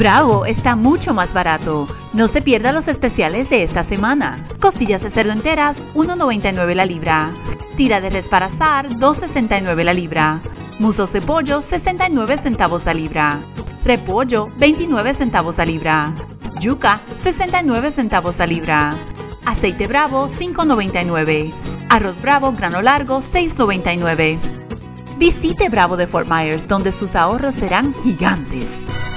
Bravo está mucho más barato. No se pierda los especiales de esta semana. Costillas de cerdo enteras, $1.99 la libra. Tira de res para asar, $2.69 la libra. Musos de pollo, 69 centavos la libra. Repollo, 29 centavos la libra. Yuca, 69 centavos la libra. Aceite Bravo, $5.99. Arroz Bravo grano largo, $6.99. Visite Bravo de Fort Myers, donde sus ahorros serán gigantes.